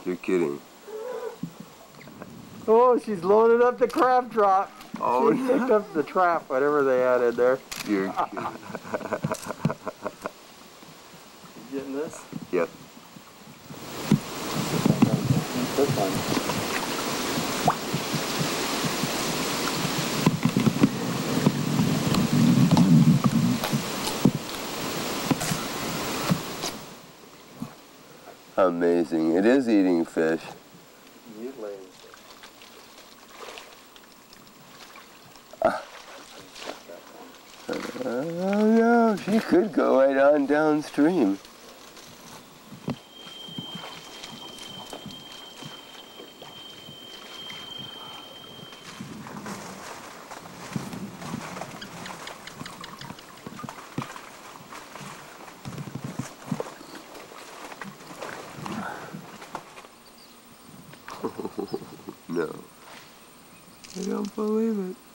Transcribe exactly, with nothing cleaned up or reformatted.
You're kidding. Oh, she's loaded up the crab trap. Oh, she picked up the trap, whatever they had in there. You're kidding. You getting this? Yep. This one. Amazing. It is eating fish. Uh, oh no, she could go right on downstream. No, I don't believe it.